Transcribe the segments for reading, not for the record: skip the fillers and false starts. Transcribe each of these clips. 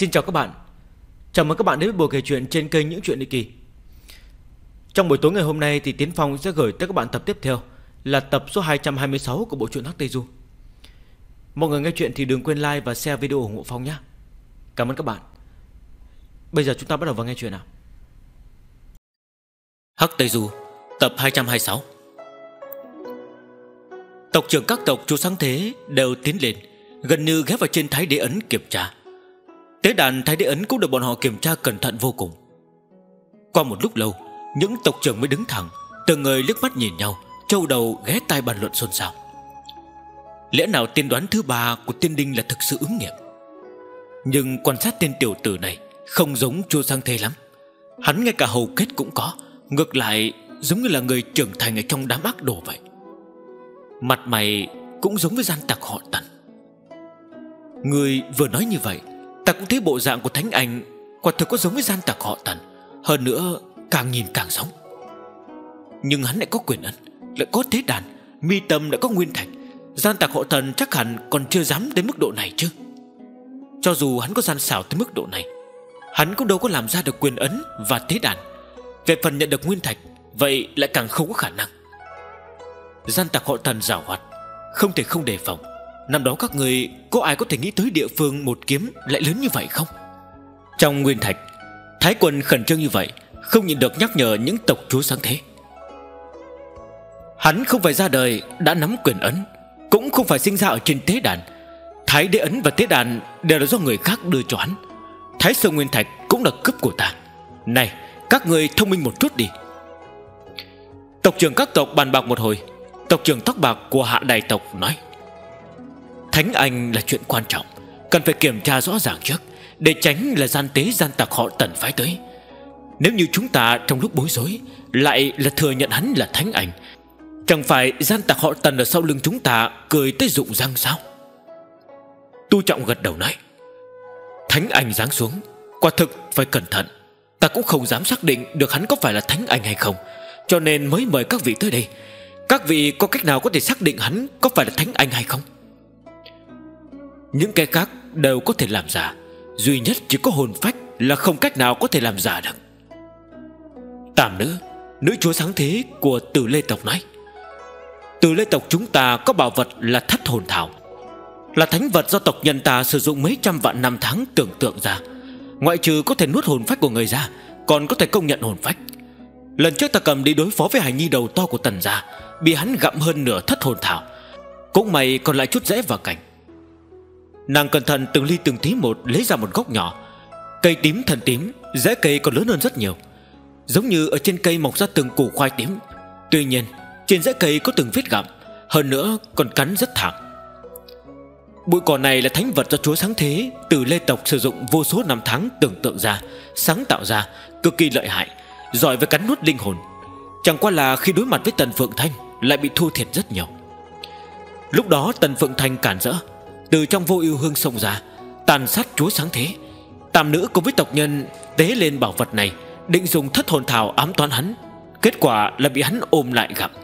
Xin chào các bạn. Chào mừng các bạn đến với buổi kể chuyện trên kênh Những Chuyện Ly Kỳ. Trong buổi tối ngày hôm nay thì Tiến Phong sẽ gửi tới các bạn tập tiếp theo là tập số 226 của bộ truyện Hắc Tây Du. Mọi người nghe chuyện thì đừng quên like và share video ủng hộ Phong nhé. Cảm ơn các bạn. Bây giờ chúng ta bắt đầu vào nghe chuyện nào. Hắc Tây Du tập 226. Tộc trưởng các tộc Chu Sáng Thế đều tiến lên, gần như ghé vào trên Thái Đế Ấn kiểm tra. Tế đàn Thái Đế Ấn cũng được bọn họ kiểm tra cẩn thận vô cùng. Qua một lúc lâu, những tộc trưởng mới đứng thẳng, từng người liếc mắt nhìn nhau, châu đầu ghé tai bàn luận xôn xao. Lẽ nào tiên đoán thứ ba của tiên đinh là thực sự ứng nghiệm? Nhưng quan sát tên tiểu tử này không giống Chu Sáng Thế lắm. Hắn ngay cả hầu kết cũng có, ngược lại giống như là người trưởng thành ở trong đám ác đồ vậy. Mặt mày cũng giống với gian tặc họ Tần. Người vừa nói như vậy, ta cũng thấy bộ dạng của Thánh Anh quả thực có giống với gian tặc họ Tần. Hơn nữa càng nhìn càng giống. Nhưng hắn lại có quyền ấn, lại có thế đàn, mi tâm lại có nguyên thạch. Gian tặc họ Tần chắc hẳn còn chưa dám đến mức độ này chứ. Cho dù hắn có gian xảo tới mức độ này, hắn cũng đâu có làm ra được quyền ấn và thế đàn. Về phần nhận được nguyên thạch, vậy lại càng không có khả năng. Gian tặc họ Tần giàu hoạt, không thể không đề phòng. Năm đó các người có ai có thể nghĩ tới địa phương một kiếm lại lớn như vậy không? Trong nguyên thạch, Thái Quân khẩn trương như vậy, không nhịn được nhắc nhở những tộc chúa Sáng Thế. Hắn không phải ra đời đã nắm quyền ấn, cũng không phải sinh ra ở trên tế đàn. Thái Đế Ấn và tế đàn đều là do người khác đưa cho hắn. Thái Sơn Nguyên Thạch cũng là cướp của ta. Này, các người thông minh một chút đi. Tộc trưởng các tộc bàn bạc một hồi, tộc trưởng tóc bạc của Hạ Đại tộc nói: Thánh Anh là chuyện quan trọng, cần phải kiểm tra rõ ràng trước, để tránh là gian tế gian tặc họ Tần phái tới. Nếu như chúng ta trong lúc bối rối lại là thừa nhận hắn là Thánh Anh, chẳng phải gian tặc họ Tần ở sau lưng chúng ta cười tới rụng răng sao? Tu Trọng gật đầu nói: Thánh Anh giáng xuống, quả thực phải cẩn thận. Ta cũng không dám xác định được hắn có phải là Thánh Anh hay không, cho nên mới mời các vị tới đây. Các vị có cách nào có thể xác định hắn có phải là Thánh Anh hay không? Những cái khác đều có thể làm giả, duy nhất chỉ có hồn phách là không cách nào có thể làm giả được. Tam nữ, nữ chúa Sáng Thế của Từ Lê tộc nói: Từ Lê tộc chúng ta có bảo vật là Thất Hồn Thảo, là thánh vật do tộc nhân ta sử dụng mấy trăm vạn năm tháng tưởng tượng ra. Ngoại trừ có thể nuốt hồn phách của người ra, còn có thể công nhận hồn phách. Lần trước ta cầm đi đối phó với hài nhi đầu to của Tần gia, bị hắn gặm hơn nửa Thất Hồn Thảo. Cũng may còn lại chút rễ và cành. Nàng cẩn thận từng ly từng tí một lấy ra một gốc nhỏ. Cây tím thần tím, rễ cây còn lớn hơn rất nhiều, giống như ở trên cây mọc ra từng củ khoai tím. Tuy nhiên trên rễ cây có từng vết gặm, hơn nữa còn cắn rất thẳng. Bụi cỏ này là thánh vật do chúa Sáng Thế Từ Lê tộc sử dụng vô số năm tháng tưởng tượng ra, sáng tạo ra, cực kỳ lợi hại, giỏi với cắn nuốt linh hồn. Chẳng qua là khi đối mặt với Tần Phượng Thanh lại bị thua thiệt rất nhiều. Lúc đó Tần Phượng Thanh cản rỡ, từ trong vô ưu hương xông ra, tàn sát chúa Sáng Thế. Tam nữ cùng với tộc nhân tế lên bảo vật này, định dùng Thất Hồn Thảo ám toán hắn. Kết quả là bị hắn ôm lại gặp.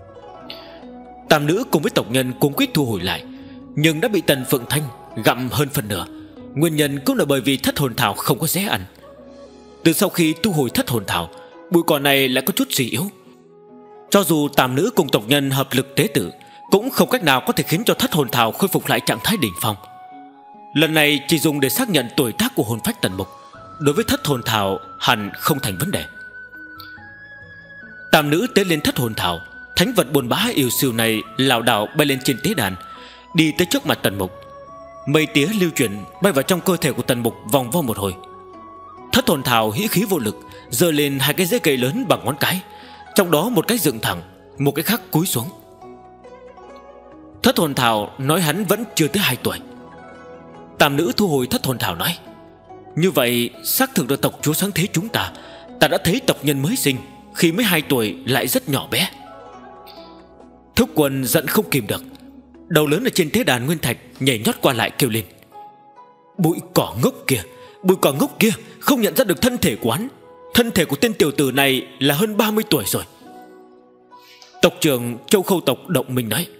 Tam nữ cùng với tộc nhân cuống quýt thu hồi lại, nhưng đã bị Tần Phượng Thanh gặm hơn phần nửa. Nguyên nhân cũng là bởi vì Thất Hồn Thảo không có dễ ăn. Từ sau khi thu hồi Thất Hồn Thảo, bụi cỏ này lại có chút suy yếu. Cho dù tam nữ cùng tộc nhân hợp lực tế tử, cũng không cách nào có thể khiến cho Thất Hồn Thảo khôi phục lại trạng thái đỉnh phong. Lần này chỉ dùng để xác nhận tuổi tác của hồn phách Tần Mục, đối với Thất Hồn Thảo hẳn không thành vấn đề. Tam nữ tế lên Thất Hồn Thảo, thánh vật buồn bã yêu siêu này lảo đảo bay lên trên tế đàn, đi tới trước mặt Tần Mục. Mây tía lưu chuyển bay vào trong cơ thể của Tần Mục vòng vo một hồi. Thất Hồn Thảo hĩ khí vô lực, giơ lên hai cái rễ cây lớn bằng ngón cái, trong đó một cái dựng thẳng, một cái khác cúi xuống. Thất Hồn Thảo nói hắn vẫn chưa tới 2 tuổi. Tam nữ thu hồi Thất Hồn Thảo nói: Như vậy xác thực được tộc chúa Sáng Thế chúng ta đã thấy tộc nhân mới sinh khi mới 2 tuổi lại rất nhỏ bé. Thúc Quân giận không kìm được, đầu lớn ở trên tế đàn nguyên thạch nhảy nhót qua lại kêu lên: Bụi cỏ ngốc kia, bụi cỏ ngốc kia không nhận ra được thân thể của hắn. Thân thể của tên tiểu tử này là hơn 30 tuổi rồi. Tộc trưởng Châu Khâu tộc động mình nói: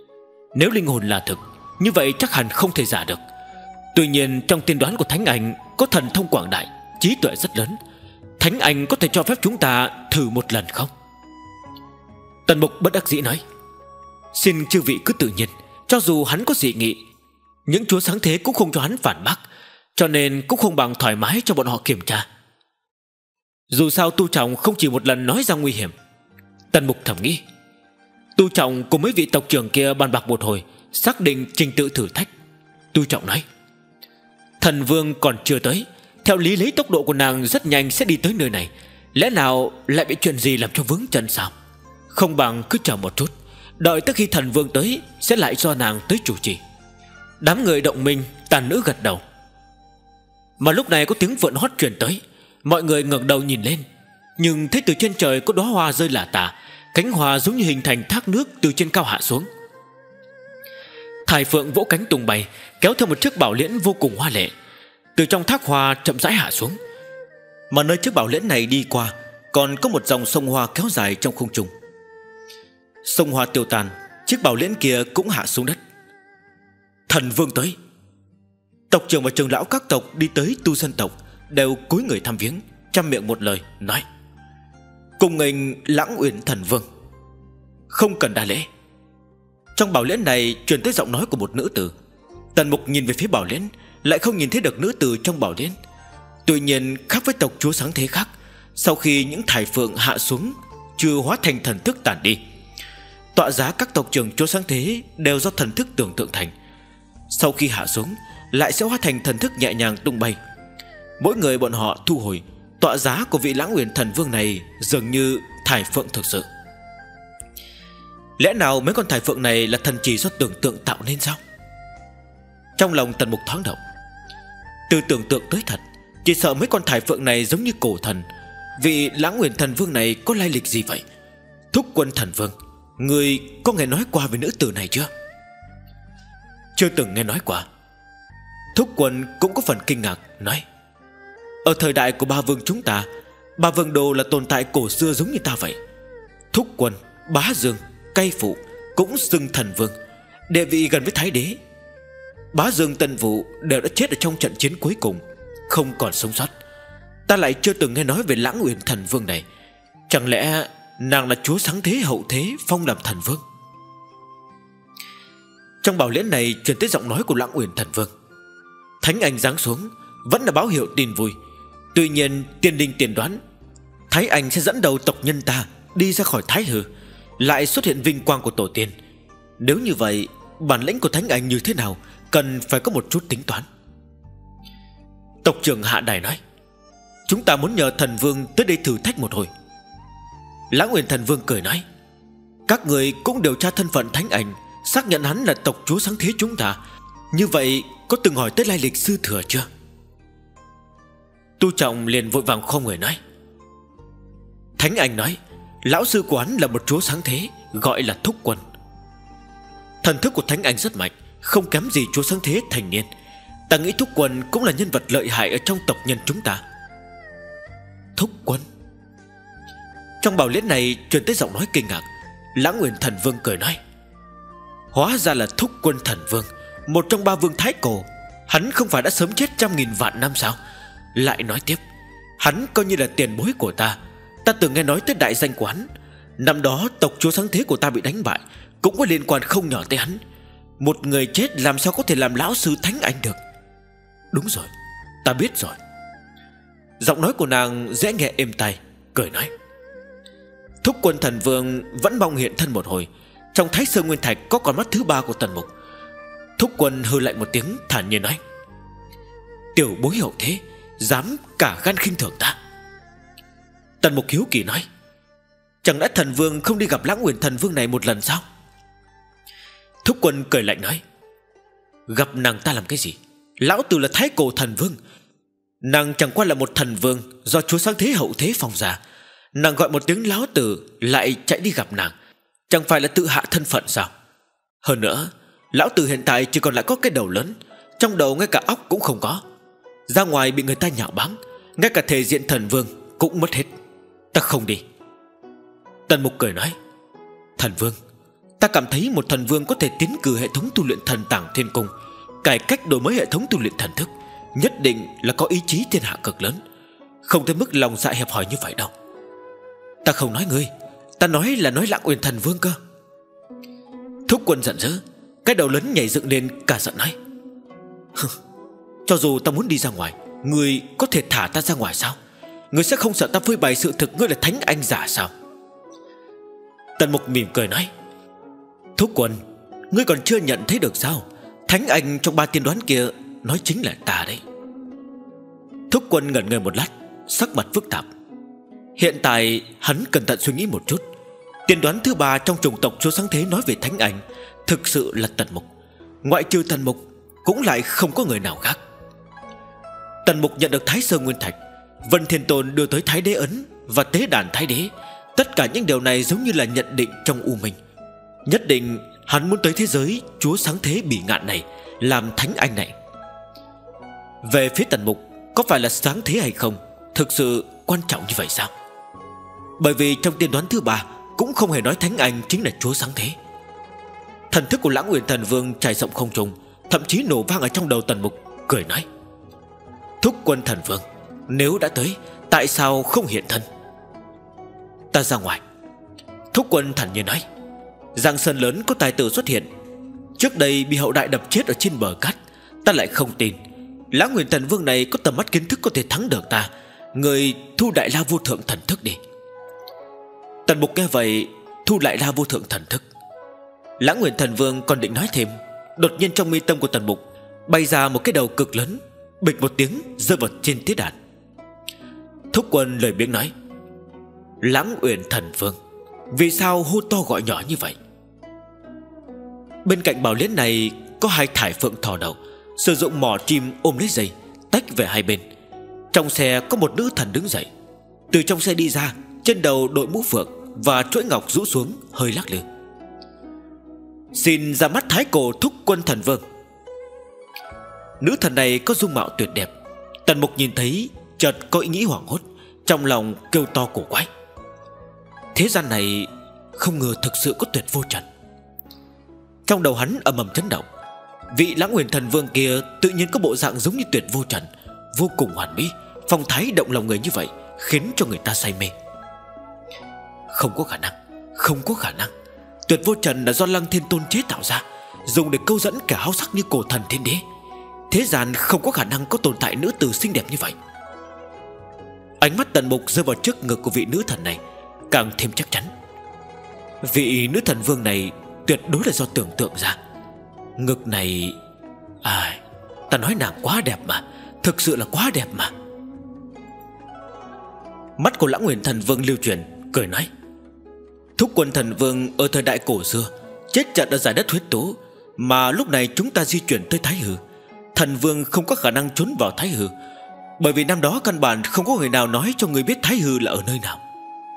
Nếu linh hồn là thực, như vậy chắc hẳn không thể giả được. Tuy nhiên trong tiên đoán của Thánh Anh có thần thông quảng đại, trí tuệ rất lớn. Thánh Anh có thể cho phép chúng ta thử một lần không? Tần Mục bất đắc dĩ nói: Xin chư vị cứ tự nhiên. Cho dù hắn có dị nghị, những chúa sáng thế cũng không cho hắn phản bác, cho nên cũng không bằng thoải mái cho bọn họ kiểm tra. Dù sao Tu Trọng không chỉ một lần nói ra nguy hiểm. Tần Mục thầm nghĩ. Tu Trọng cùng mấy vị tộc trưởng kia bàn bạc một hồi, xác định trình tự thử thách. Tu Trọng nói: Thần Vương còn chưa tới, theo lý lấy tốc độ của nàng rất nhanh sẽ đi tới nơi này. Lẽ nào lại bị chuyện gì làm cho vướng chân sao? Không bằng cứ chờ một chút, đợi tới khi Thần Vương tới sẽ lại do nàng tới chủ trì. Đám người động minh, tàn nữ gật đầu. Mà lúc này có tiếng vượn hót truyền tới. Mọi người ngẩng đầu nhìn lên, nhưng thấy từ trên trời có đóa hoa rơi lả tả, cánh hoa giống như hình thành thác nước từ trên cao hạ xuống. Thải Phượng vỗ cánh tung bay, kéo theo một chiếc bảo liễn vô cùng hoa lệ, từ trong thác hoa chậm rãi hạ xuống. Mà nơi chiếc bảo liễn này đi qua còn có một dòng sông hoa kéo dài trong không trung. Sông hoa tiêu tan, chiếc bảo liễn kia cũng hạ xuống đất. Thần Vương tới. Tộc trưởng và trưởng lão các tộc đi tới Tu Sơn tộc đều cúi người thăm viếng, trăm miệng một lời nói: Cùng nghênh Lãng Uyển Thần Vương. Không cần đa lễ. Trong bảo liễn này truyền tới giọng nói của một nữ tử. Tần Mục nhìn về phía bảo liễn, lại không nhìn thấy được nữ tử trong bảo liễn. Tuy nhiên khác với tộc chúa sáng thế khác, sau khi những thải phượng hạ xuống chưa hóa thành thần thức tản đi, tọa giá các tộc trưởng chúa sáng thế đều do thần thức tưởng tượng thành. Sau khi hạ xuống lại sẽ hóa thành thần thức nhẹ nhàng tung bay. Mỗi người bọn họ thu hồi, tọa giá của vị Lãng Uyển Thần Vương này dường như thải phượng thực sự. Lẽ nào mấy con thải phượng này là thần chỉ do tưởng tượng tạo nên sao? Trong lòng Tần Mục thoáng động. Từ tưởng tượng tới thật, chỉ sợ mấy con thải phượng này giống như cổ thần. Vị Lãng Uyển Thần Vương này có lai lịch gì vậy? Thúc Quân Thần Vương, người có nghe nói qua về nữ tử này chưa? Chưa từng nghe nói qua. Thúc Quân cũng có phần kinh ngạc, nói: Ở thời đại của Ba Vương chúng ta, Ba Vương Đồ là tồn tại cổ xưa giống như ta vậy. Thúc Quân, Bá Dương, Cay Phụ cũng xưng Thần Vương, địa vị gần với Thái Đế. Bá Dương, Tân Vũ đều đã chết ở trong trận chiến cuối cùng, không còn sống sót. Ta lại chưa từng nghe nói về Lãng Uyển Thần Vương này. Chẳng lẽ nàng là chúa sáng thế hậu thế phong làm Thần Vương? Trong bảo liễn này truyền tới giọng nói của Lãng Uyển Thần Vương. Thánh Anh giáng xuống vẫn là báo hiệu tin vui. Tuy nhiên tiên đình tiên đoán Thái Anh sẽ dẫn đầu tộc nhân ta đi ra khỏi Thái Hư, lại xuất hiện vinh quang của tổ tiên. Nếu như vậy, bản lĩnh của Thánh Anh như thế nào cần phải có một chút tính toán. Tộc trưởng hạ đài nói: Chúng ta muốn nhờ Thần Vương tới đây thử thách một hồi. Lãng Uyển Thần Vương cười nói: Các người cũng điều tra thân phận Thánh Anh, xác nhận hắn là tộc chúa sáng thế chúng ta. Như vậy có từng hỏi tới lai lịch sư thừa chưa? Tu Trọng liền vội vàng không người nói: Thánh Anh nói lão sư của hắn là một chúa sáng thế, gọi là Thúc Quân. Thần thức của Thánh Anh rất mạnh, không kém gì chúa sáng thế thành niên. Ta nghĩ Thúc Quân cũng là nhân vật lợi hại ở trong tộc nhân chúng ta. Thúc Quân. Trong bảo liễn này truyền tới giọng nói kinh ngạc. Lãng Uyển Thần Vương cười nói: Hóa ra là Thúc Quân Thần Vương, một trong ba vương thái cổ. Hắn không phải đã sớm chết trăm nghìn vạn năm sao? Lại nói tiếp: Hắn coi như là tiền bối của ta. Ta từng nghe nói tới đại danh của hắn. Năm đó tộc chúa sáng thế của ta bị đánh bại, cũng có liên quan không nhỏ tới hắn. Một người chết làm sao có thể làm lão sư Thánh Anh được? Đúng rồi, ta biết rồi. Giọng nói của nàng dễ nghe êm tai, cười nói: Thúc Quân Thần Vương vẫn mong hiện thân một hồi. Trong Thái Sơn Nguyên Thạch có con mắt thứ ba của Tần Mục. Thúc Quân hừ lạnh một tiếng, thản nhiên nói: Tiểu bối hậu thế dám cả gan khinh thường ta. Tần Mục hiếu kỳ nói: Chẳng lẽ Thần Vương không đi gặp Lãng Uyển Thần Vương này một lần sao? Thúc Quân cười lạnh nói: Gặp nàng ta làm cái gì? Lão tử là Thái Cổ Thần Vương. Nàng chẳng qua là một thần vương do chúa sáng thế hậu thế phong ra. Nàng gọi một tiếng lão tử lại chạy đi gặp nàng, chẳng phải là tự hạ thân phận sao? Hơn nữa, lão tử hiện tại chỉ còn lại có cái đầu lớn, trong đầu ngay cả óc cũng không có. Ra ngoài bị người ta nhạo báng, ngay cả thể diện thần vương cũng mất hết. Ta không đi. Tần Mục cười nói: Thần Vương, ta cảm thấy một thần vương có thể tiến cử hệ thống tu luyện thần tàng thiên cung, cải cách đổi mới hệ thống tu luyện thần thức, nhất định là có ý chí thiên hạ cực lớn, không tới mức lòng dạ hẹp hòi như vậy đâu. Ta không nói ngươi, ta nói là nói Lãng Uyển Thần Vương cơ. Thúc Quân giận dữ, cái đầu lớn nhảy dựng lên cả giận nói: Cho dù ta muốn đi ra ngoài, ngươi có thể thả ta ra ngoài sao? Ngươi sẽ không sợ ta phơi bày sự thực ngươi là thánh anh giả sao? Tần Mục mỉm cười nói: Thúc Quân, ngươi còn chưa nhận thấy được sao? Thánh anh trong 3 tiên đoán kia nói chính là ta đấy. Thúc Quân ngẩn người một lát, sắc mặt phức tạp. Hiện tại hắn cẩn thận suy nghĩ một chút. Tiên đoán thứ 3 trong chủng tộc Chúa Sáng Thế nói về thánh anh thực sự là Tần Mục. Ngoại trừ Tần Mục cũng lại không có người nào khác. Tần Mục nhận được Thái Sơ Nguyên Thạch, Vân Thiên Tôn đưa tới Thái Đế Ấn và tế đàn Thái Đế. Tất cả những điều này giống như là nhận định trong u minh. Nhất định hắn muốn tới thế giới Chúa Sáng Thế bỉ ngạn này, làm thánh anh này. Về phía Tần Mục, có phải là sáng thế hay không thực sự quan trọng như vậy sao? Bởi vì trong tiên đoán thứ 3 cũng không hề nói thánh anh chính là Chúa Sáng Thế. Thần thức của Lãng Uyển Thần Vương trải rộng không trung, thậm chí nổ vang ở trong đầu Tần Mục, cười nói: Thúc Quân Thần Vương, nếu đã tới, tại sao không hiện thân? Ta ra ngoài. Thúc Quân thản nhiên nói: Giang sơn lớn có tài tử xuất hiện, trước đây bị hậu đại đập chết ở trên bờ cát, ta lại không tin Lãng Uyển Thần Vương này có tầm mắt kiến thức có thể thắng được ta. Người thu Đại La Vô Thượng Thần Thức đi. Tần Mục nghe vậy, thu Đại La Vô Thượng Thần Thức. Lãng Uyển Thần Vương còn định nói thêm, đột nhiên trong mi tâm của Tần Mục bay ra một cái đầu cực lớn, bịch một tiếng rơi vào trên tế đàn. Thúc Quân lời biếng nói: Lãng Uyển Thần Vương, vì sao hô to gọi nhỏ như vậy? Bên cạnh bảo liễn này có 2 thải phượng thò đầu, sử dụng mỏ chim ôm lấy dây, tách về hai bên. Trong xe có một nữ thần đứng dậy, từ trong xe đi ra, trên đầu đội mũ phượng và chuỗi ngọc rũ xuống, hơi lắc lư. Xin ra mắt Thái Cổ Thúc Quân Thần Vương. Nữ thần này có dung mạo tuyệt đẹp. Tần Mục nhìn thấy chợt có ý nghĩ hoảng hốt, trong lòng kêu to cổ quái. Thế gian này không ngờ thực sự có Tuyệt Vô Trần. Trong đầu hắn ầm ầm chấn động. Vị Lãng Uyển Thần Vương kia tự nhiên có bộ dạng giống như Tuyệt Vô Trần, vô cùng hoàn mỹ, phong thái động lòng người như vậy, khiến cho người ta say mê. Không có khả năng, không có khả năng. Tuyệt Vô Trần là do Lăng Thiên Tôn chế tạo ra, dùng để câu dẫn kẻ háo sắc như cổ thần thiên đế. Thế gian không có khả năng có tồn tại nữ tử xinh đẹp như vậy. Ánh mắt Tần Mục rơi vào trước ngực của vị nữ thần này, càng thêm chắc chắn. Vị nữ thần vương này tuyệt đối là do tưởng tượng ra. Ngực này... ta nói nàng quá đẹp mà, thực sự là quá đẹp mà. Mắt của Lãng Uyển Thần Vương lưu chuyển, cười nói: Thúc Quân Thần Vương ở thời đại cổ xưa chết trận ở giải đất huyết tố, mà lúc này chúng ta di chuyển tới Thái Hư. Thần Vương không có khả năng trốn vào Thái Hư, bởi vì năm đó căn bản không có người nào nói cho người biết Thái Hư là ở nơi nào.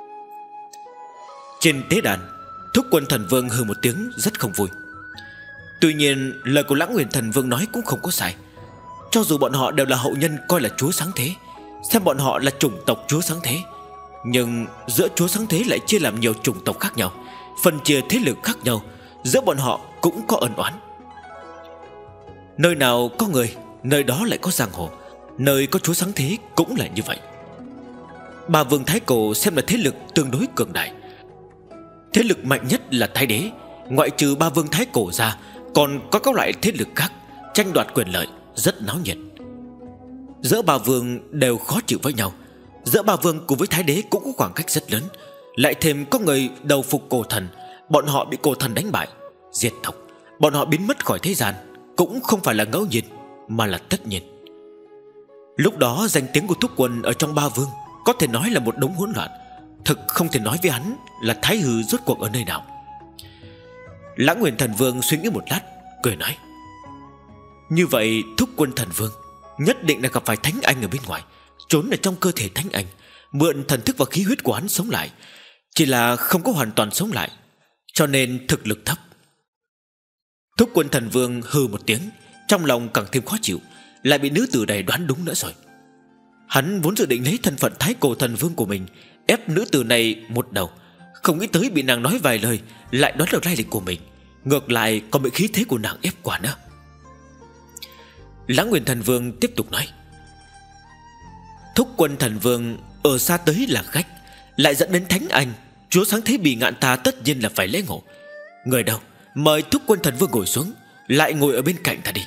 Trên tế đàn, Thúc Quân Thần Vương hừ một tiếng rất không vui. Tuy nhiên lời của Lãng Uyển Thần Vương nói cũng không có sai. Cho dù bọn họ đều là hậu nhân coi là Chúa Sáng Thế, xem bọn họ là chủng tộc Chúa Sáng Thế, nhưng giữa Chúa Sáng Thế lại chia làm nhiều chủng tộc khác nhau, phân chia thế lực khác nhau, giữa bọn họ cũng có ân oán. Nơi nào có người, nơi đó lại có giang hồ. Nơi có Chúa Sáng Thế cũng là như vậy. Ba vương Thái Cổ xem là thế lực tương đối cường đại. Thế lực mạnh nhất là Thái Đế. Ngoại trừ ba vương Thái Cổ ra, còn có các loại thế lực khác tranh đoạt quyền lợi, rất náo nhiệt. Giữa ba vương đều khó chịu với nhau. Giữa ba vương cùng với Thái Đế cũng có khoảng cách rất lớn. Lại thêm có người đầu phục cổ thần, bọn họ bị cổ thần đánh bại, diệt tộc, bọn họ biến mất khỏi thế gian, cũng không phải là ngẫu nhiên, mà là tất nhiên. Lúc đó danh tiếng của Thúc Quân ở trong ba vương có thể nói là một đống hỗn loạn. Thực không thể nói với hắn là Thái Hư rốt cuộc ở nơi nào. Lãng Uyển Thần Vương suy nghĩ một lát, cười nói: Như vậy Thúc Quân Thần Vương nhất định là gặp phải Thánh Anh ở bên ngoài, trốn ở trong cơ thể Thánh Anh, mượn thần thức và khí huyết của hắn sống lại. Chỉ là không có hoàn toàn sống lại, cho nên thực lực thấp. Thúc Quân Thần Vương hừ một tiếng, trong lòng càng thêm khó chịu, lại bị nữ tử này đoán đúng nữa rồi. Hắn vốn dự định lấy thân phận Thái Cổ Thần Vương của mình ép nữ tử này một đầu, không nghĩ tới bị nàng nói vài lời lại đoán được lai lịch của mình, ngược lại còn bị khí thế của nàng ép quả nữa. Lãng Nguyên Thần Vương tiếp tục nói: Thúc Quân Thần Vương ở xa tới là khách, lại dẫn đến Thánh Anh, chúa sáng thế bị ngạn ta tất nhiên là phải lễ ngộ. Người đâu, mời Thúc Quân Thần Vương ngồi xuống, lại ngồi ở bên cạnh ta đi.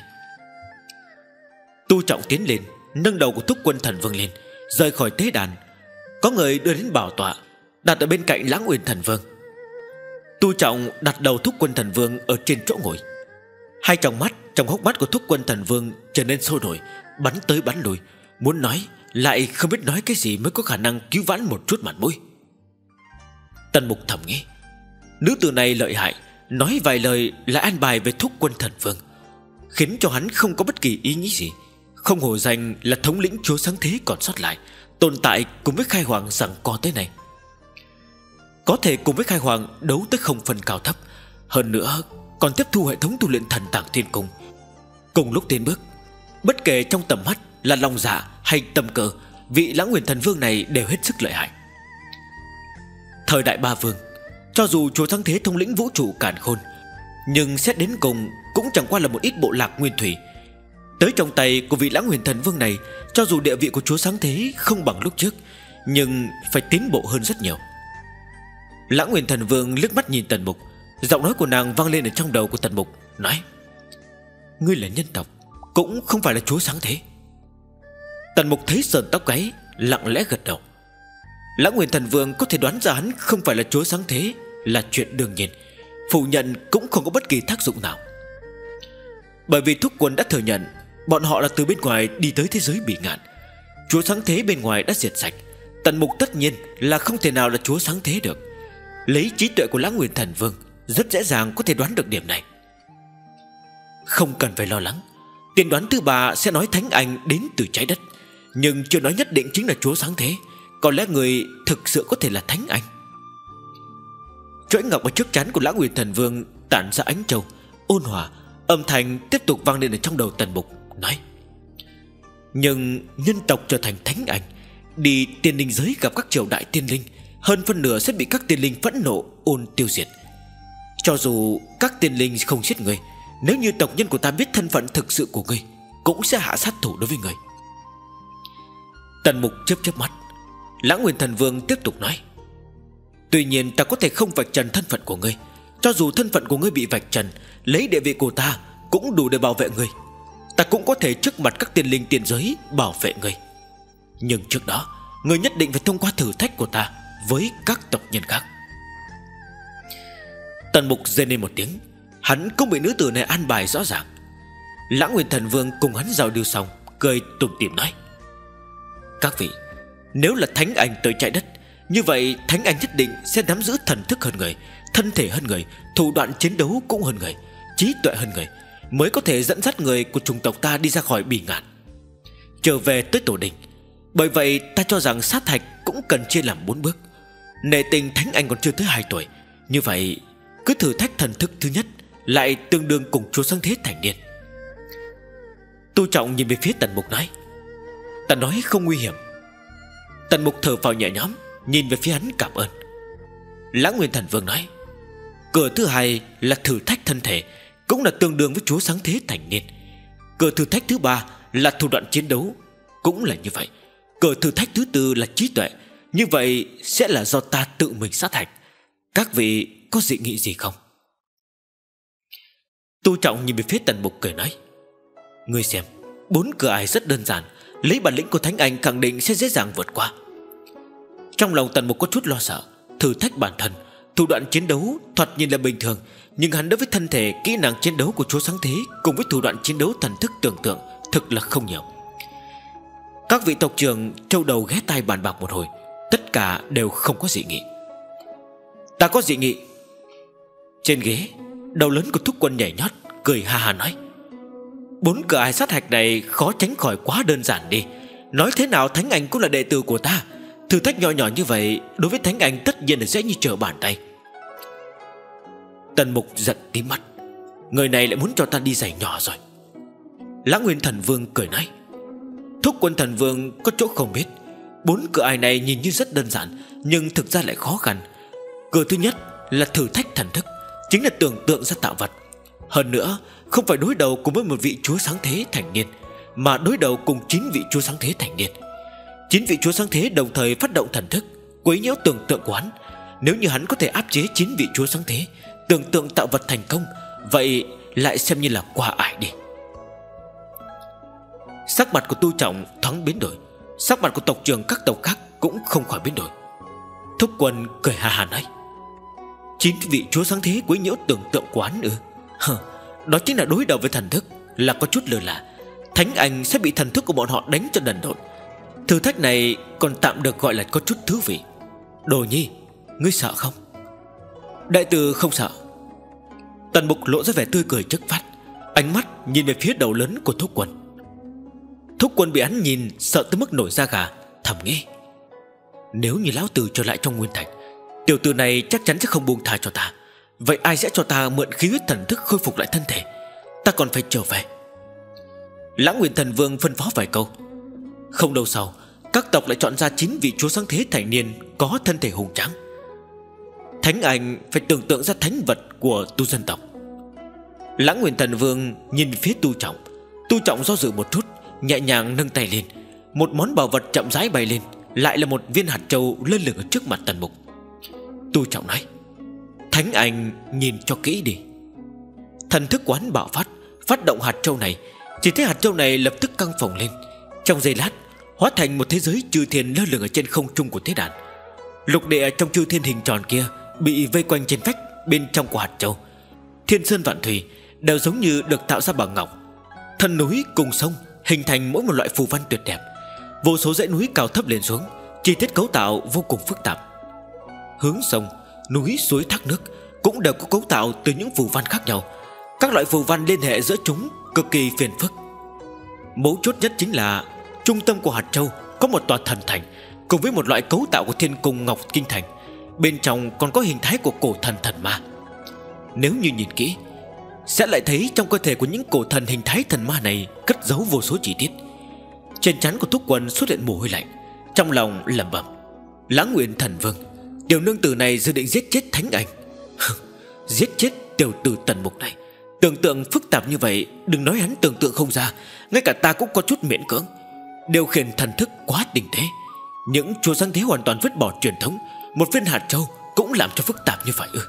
Tu Trọng tiến lên, nâng đầu của Thúc Quân Thần Vương lên, rời khỏi tế đàn. Có người đưa đến bảo tọa, đặt ở bên cạnh Lãng Nguyên Thần Vương. Tu Trọng đặt đầu Thúc Quân Thần Vương ở trên chỗ ngồi. Hai tròng mắt trong hốc mắt của Thúc Quân Thần Vương trở nên sôi nổi, bắn tới bắn lui, muốn nói lại không biết nói cái gì mới có khả năng cứu vãn một chút mặt mũi. Tần Mục thầm nghĩ, nữ tử này lợi hại, nói vài lời lại an bài về Thúc Quân Thần Vương, khiến cho hắn không có bất kỳ ý nghĩ gì. Không hổ danh là thống lĩnh chúa sáng thế còn sót lại, tồn tại cùng với Khai Hoàng giằng co tới này, có thể cùng với Khai Hoàng đấu tới không phân cao thấp. Hơn nữa còn tiếp thu hệ thống tu luyện thần tàng thiên cung. Cùng lúc tiến bước, bất kể trong tầm mắt là lòng dạ hay tâm cơ, vị Lãng Nguyên Thần Vương này đều hết sức lợi hại. Thời đại Ba Vương, cho dù chúa sáng thế thống lĩnh vũ trụ càn khôn, nhưng xét đến cùng cũng chẳng qua là một ít bộ lạc nguyên thủy. Tới trong tay của vị Lãng Nguyên Thần Vương này, cho dù địa vị của chúa sáng thế không bằng lúc trước, nhưng phải tiến bộ hơn rất nhiều. Lãng Nguyên Thần Vương liếc mắt nhìn Tần Mục, giọng nói của nàng vang lên ở trong đầu của Tần Mục, nói: Ngươi là nhân tộc, cũng không phải là chúa sáng thế. Tần Mục thấy sờn tóc gáy, lặng lẽ gật đầu. Lãng Nguyên Thần Vương có thể đoán ra hắn không phải là chúa sáng thế là chuyện đương nhiên, phủ nhận cũng không có bất kỳ tác dụng nào. Bởi vì Thúc Quân đã thừa nhận bọn họ là từ bên ngoài đi tới thế giới bị ngạn, chúa sáng thế bên ngoài đã diệt sạch. Tần Mục tất nhiên là không thể nào là chúa sáng thế được. Lấy trí tuệ của Lãng Nguyên Thần Vương, rất dễ dàng có thể đoán được điểm này. Không cần phải lo lắng, tiên đoán thứ ba sẽ nói Thánh Anh đến từ trái đất, nhưng chưa nói nhất định chính là chúa sáng thế. Có lẽ người thực sự có thể là Thánh Anh. Chuỗi ngọc ở trước trán của Lãng Nguyên Thần Vương tản ra ánh châu ôn hòa, âm thanh tiếp tục vang lên ở trong đầu Tần Mục, nói: Nhưng nhân tộc trở thành Thánh Anh, đi tiên linh giới gặp các triều đại tiên linh, hơn phân nửa sẽ bị các tiên linh phẫn nộ ôn tiêu diệt. Cho dù các tiên linh không giết người, nếu như tộc nhân của ta biết thân phận thực sự của ngươi, cũng sẽ hạ sát thủ đối với ngươi. Tần Mục chớp chớp mắt. Lãng Nguyên Thần Vương tiếp tục nói: Tuy nhiên ta có thể không vạch trần thân phận của ngươi. Cho dù thân phận của ngươi bị vạch trần, lấy địa vị của ta cũng đủ để bảo vệ ngươi. Ta cũng có thể trước mặt các tiên linh tiên giới bảo vệ ngươi. Nhưng trước đó, ngươi nhất định phải thông qua thử thách của ta với các tộc nhân khác. Tần Mục rên lên một tiếng. Hắn cũng bị nữ tử này an bài rõ ràng. Lãng Nguyên Thần Vương cùng hắn giao lưu xong, cười tủm tỉm nói: Các vị, nếu là Thánh Anh tới trái đất, như vậy Thánh Anh nhất định sẽ nắm giữ thần thức hơn người, thân thể hơn người, thủ đoạn chiến đấu cũng hơn người, trí tuệ hơn người, mới có thể dẫn dắt người của chủng tộc ta đi ra khỏi bỉ ngạn, trở về tới tổ đình. Bởi vậy ta cho rằng sát hạch cũng cần chia làm 4 bước. Nể tình Thánh Anh còn chưa tới 2 tuổi, như vậy cứ thử thách thần thức thứ nhất lại tương đương cùng chúa sáng thế thành niên. Tu Trọng nhìn về phía Tần Mục nói: Ta nói không nguy hiểm. Tần Mục thở phào nhẹ nhõm, nhìn về phía hắn cảm ơn. Lãng Nguyên Thần Vương nói: Cửa thứ hai là thử thách thân thể, cũng là tương đương với chúa sáng thế thành niên. Cửa thử thách thứ ba là thủ đoạn chiến đấu, cũng là như vậy. Cửa thử thách thứ tư là trí tuệ, như vậy sẽ là do ta tự mình sát hạch. Các vị có dị nghị gì không? Tu Trọng nhìn về phía Tần Mục cười nói: Ngươi xem, 4 cửa ải rất đơn giản, lấy bản lĩnh của Thánh Anh khẳng định sẽ dễ dàng vượt qua. Trong lòng Tần Mục có chút lo sợ. Thử thách bản thân, thủ đoạn chiến đấu thoạt nhìn là bình thường, nhưng hắn đối với thân thể, kỹ năng chiến đấu của chúa sáng thế cùng với thủ đoạn chiến đấu thần thức tưởng tượng thực là không nhiều. Các vị tộc trưởng trâu đầu ghé tai bàn bạc một hồi, tất cả đều không có dị nghị. Ta có dị nghị. Trên ghế, đầu lớn của Thúc Quân nhảy nhót, cười ha ha nói: 4 cửa ải sát hạch này khó tránh khỏi quá đơn giản đi. Nói thế nào Thánh Anh cũng là đệ tử của ta, thử thách nhỏ nhỏ như vậy đối với Thánh Anh tất nhiên là dễ như trở bàn tay. Tần Mục giận tím mắt. Người này lại muốn cho ta đi giày nhỏ rồi. Lãng Nguyên Thần Vương cười nói: Thúc Quân Thần Vương có chỗ không biết, 4 cửa ải này nhìn như rất đơn giản, nhưng thực ra lại khó khăn. Cửa thứ nhất là thử thách thần thức, chính là tưởng tượng ra tạo vật. Hơn nữa không phải đối đầu cùng với một vị chúa sáng thế thành niên, mà đối đầu cùng 9 vị chúa sáng thế thành niên. 9 vị chúa sáng thế đồng thời phát động thần thức quấy nhiễu tưởng tượng của hắn. Nếu như hắn có thể áp chế 9 vị chúa sáng thế, tưởng tượng tạo vật thành công, vậy lại xem như là qua ải đi. Sắc mặt của Tu Trọng thoáng biến đổi, sắc mặt của tộc trưởng các tộc khác cũng không khỏi biến đổi. Thúc Quân cười ha ha nói: 9 vị chúa sáng thế quấy nhiễu tưởng tượng của hắn ư? Đó chính là đối đầu với thần thức, là có chút lơ là. Thánh Anh sẽ bị thần thức của bọn họ đánh cho đần độn. Thử thách này còn tạm được gọi là có chút thú vị. Đồ Nhi, ngươi sợ không? Đại tử không sợ. Tần Mục lộ ra vẻ tươi cười chất phát, ánh mắt nhìn về phía đầu lớn của Thúc Quân. Thúc Quân bị hắn nhìn sợ tới mức nổi da gà, thầm nghĩ: nếu như lão tử trở lại trong nguyên thành, tiểu tử này chắc chắn sẽ không buông tha cho ta. Vậy ai sẽ cho ta mượn khí huyết thần thức khôi phục lại thân thể? Ta còn phải trở về. Lãng Nguyên Thần Vương phân phó vài câu. Không lâu sau, các tộc lại chọn ra 9 vị chúa sáng thế thành niên có thân thể hùng tráng. Thánh Anh phải tưởng tượng ra thánh vật của tu dân tộc. Lãng Nguyên Thần Vương nhìn phía Tu Trọng. Tu Trọng do dự một chút, nhẹ nhàng nâng tay lên. Một món bảo vật chậm rãi bay lên, lại là một viên hạt châu lơ lửng ở trước mặt Tần Mục. Tu Trọng nói: Thánh Anh nhìn cho kỹ đi. Thần thức quán bạo phát động hạt châu này. Chỉ thấy hạt châu này lập tức căng phồng lên, trong giây lát hóa thành một thế giới chư thiên lơ lửng ở trên không trung của thế đàn. Lục địa trong chư thiên hình tròn kia bị vây quanh trên vách bên trong của hạt châu. Thiên sơn vạn thủy đều giống như được tạo ra bằng ngọc. Thân núi cùng sông hình thành mỗi một loại phù văn tuyệt đẹp. Vô số dãy núi cao thấp lên xuống, chi tiết cấu tạo vô cùng phức tạp. Hướng sông, núi, suối, thác nước cũng đều có cấu tạo từ những phù văn khác nhau. Các loại phù văn liên hệ giữa chúng cực kỳ phiền phức. Mấu chốt nhất chính là trung tâm của hạt châu có một tòa thần thành, cùng với một loại cấu tạo của thiên cung ngọc kinh thành. Bên trong còn có hình thái của cổ thần thần ma. Nếu như nhìn kỹ, sẽ lại thấy trong cơ thể của những cổ thần hình thái thần ma này cất giấu vô số chi tiết. Trên trán của Thúc Quân xuất hiện mồ hôi lạnh, trong lòng lẩm bẩm: Lãng Nguyên Thần Vương, tiểu nương tử này dự định giết chết Thánh Anh. Giết chết tiểu tử Tần Mục này, tưởng tượng phức tạp như vậy, đừng nói hắn tưởng tượng không ra, ngay cả ta cũng có chút miễn cưỡng. Điều khiển thần thức quá tinh tế. Những chúa sáng thế hoàn toàn vứt bỏ truyền thống, một viên hạt châu cũng làm cho phức tạp như vậy ư?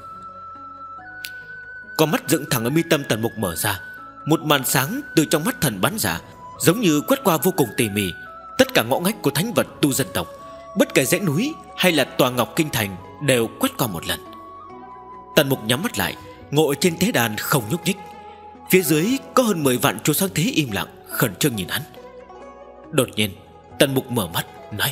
Con mắt dựng thẳng ở mi tâm Tần Mục mở ra, một màn sáng từ trong mắt thần bắn ra, giống như quét qua vô cùng tỉ mỉ tất cả ngõ ngách của thánh vật tu dân tộc. Bất kể dãy núi hay là tòa ngọc kinh thành đều quét qua một lần. Tần Mục nhắm mắt lại, ngồi trên thế đàn không nhúc nhích. Phía dưới có hơn 10 vạn chúa sáng thế im lặng khẩn trương nhìn hắn. Đột nhiên Tần Mục mở mắt nói: